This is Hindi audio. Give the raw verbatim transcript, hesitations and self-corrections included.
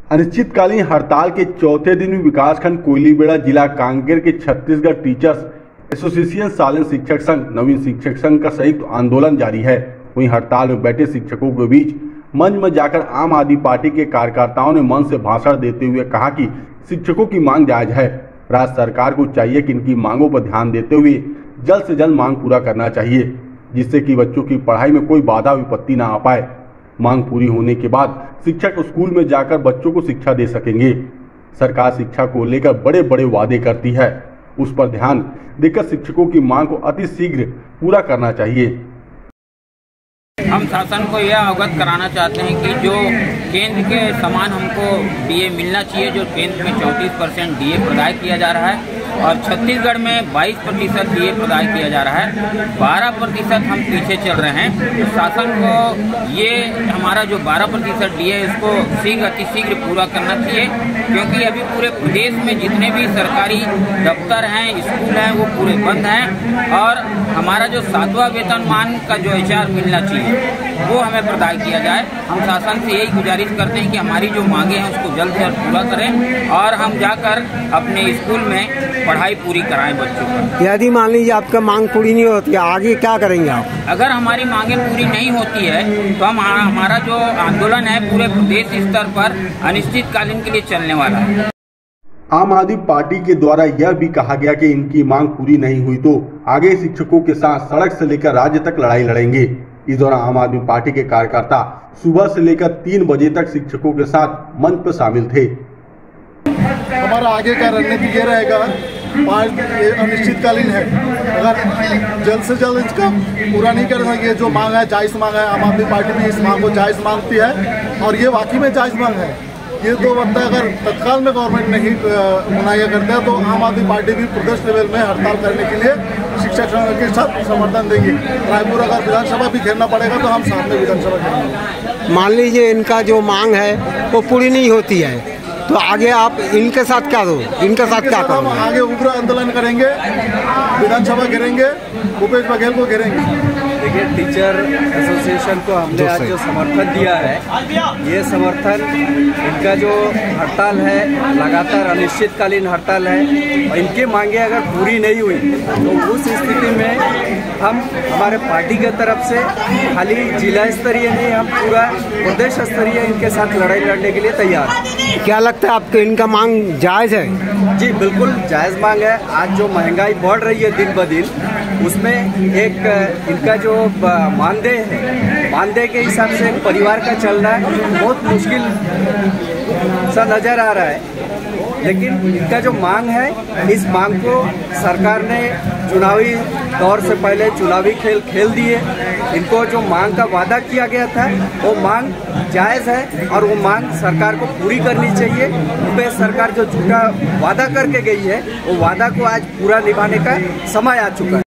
अनिश्चितकालीन हड़ताल के चौथे दिन विकासखंड कोयलीबेड़ा जिला कांकेर के छत्तीसगढ़ टीचर्स एसोसिएशन शालीन शिक्षक संघ नवीन शिक्षक संघ का संयुक्त आंदोलन जारी है। वहीं हड़ताल में बैठे शिक्षकों के बीच मंच में जाकर आम आदमी पार्टी के कार्यकर्ताओं ने मंच से भाषण देते हुए कहा कि शिक्षकों की मांग जायज है। राज्य सरकार को चाहिए कि इनकी मांगों पर ध्यान देते हुए जल्द से जल्द मांग पूरा करना चाहिए, जिससे कि बच्चों की पढ़ाई में कोई बाधा विपत्ति न आ पाए। मांग पूरी होने के बाद शिक्षक स्कूल में जाकर बच्चों को शिक्षा दे सकेंगे। सरकार शिक्षा को लेकर बड़े बड़े वादे करती है, उस पर ध्यान देकर शिक्षकों की मांग को अति शीघ्र पूरा करना चाहिए। हम शासन को यह अवगत कराना चाहते हैं कि जो केंद्र के समान हमको डीए मिलना चाहिए, जो केंद्र में चौंतीस परसेंट डीए प्रदान किया जा रहा है और छत्तीसगढ़ में बाईस प्रतिशत डीए प्रदान किया जा रहा है, बारह प्रतिशत हम पीछे चल रहे हैं। तो शासन को ये हमारा जो बारह प्रतिशत डीए है इसको शीघ्र अतिशीघ्र पूरा करना चाहिए, क्योंकि अभी पूरे प्रदेश में जितने भी सरकारी दफ्तर हैं, स्कूल हैं, वो पूरे बंद हैं और हमारा जो सातवां वेतनमान का जो एचआर मिलना चाहिए वो हमें प्रदान किया जाए। हम शासन से यही गुजारिश करते हैं कि हमारी जो मांगे हैं उसको जल्द से जल्द पूरा करें और हम जाकर अपने स्कूल में पढ़ाई पूरी कराएं बच्चों को। यदि मान लीजिए आपका मांग पूरी नहीं होती है, आगे क्या करेंगे आप? अगर हमारी मांगे पूरी नहीं होती है तो हम हमारा जो आंदोलन है पूरे प्रदेश स्तर पर अनिश्चितकालीन के लिए चलने वाला है। आम आदमी पार्टी के द्वारा यह भी कहा गया कि इनकी मांग पूरी नहीं हुई तो आगे शिक्षकों के साथ सड़क से लेकर राज्य तक लड़ाई लड़ेंगे। इस दौरान आम आदमी पार्टी के कार्यकर्ता सुबह से लेकर तीन बजे तक शिक्षकों के साथ मंच पर शामिल थे। हमारा आगे का रणनीति ये रहेगा, अनिश्चितकालीन है, अगर जल्द से जल्द इसका पूरा नहीं करेंगे, ये जो मांग है जायज़ मांग है, आम आदमी पार्टी भी इस मांग को जायज़ मांगती है और ये वाकई में जायज़ मांग है। ये तो बनता है, अगर तत्काल में गवर्नमेंट नहीं मुहैया करता है तो आम आदमी पार्टी भी प्रदेश लेवल में हड़ताल करने के लिए शिक्षक संघ के साथ समर्थन देंगे। रायपुर अगर विधानसभा भी घेरना पड़ेगा तो हम साथ में विधानसभा घेरेंगे। मान लीजिए इनका जो मांग है वो पूरी नहीं होती है तो आगे आप इनके साथ क्या दो इनके साथ क्या करोगे? हम आगे उग्र आंदोलन करेंगे, विधानसभा घेरेंगे, भूपेश बघेल को घेरेंगे। देखिए, टीचर एसोसिएशन को हमने आज जो समर्थन दिया है, ये समर्थन इनका जो हड़ताल है लगातार अनिश्चितकालीन हड़ताल है और इनकी मांगे अगर पूरी नहीं हुई तो उस स्थिति में हम हमारे पार्टी के तरफ से खाली जिला स्तरीय नहीं, हम पूरा प्रदेश स्तरीय इनके साथ लड़ाई लड़ने के लिए तैयार हैं। क्या लगता है आपको इनका मांग जायज़ है? जी बिल्कुल जायज़ मांग है। आज जो महंगाई बढ़ रही है दिन ब दिन, उसमें एक इनका जो मानदेय है, मानदेय के हिसाब से परिवार का चलना बहुत मुश्किल सा नज़र आ रहा है। लेकिन इनका जो मांग है, इस मांग को सरकार ने चुनावी दौर से पहले चुनावी खेल खेल दिए। इनको जो मांग का वादा किया गया था वो मांग जायज़ है और वो मांग सरकार को पूरी करनी चाहिए। भूपेश सरकार जो झूठा वादा करके गई है वो वादा को आज पूरा निभाने का समय आ चुका है।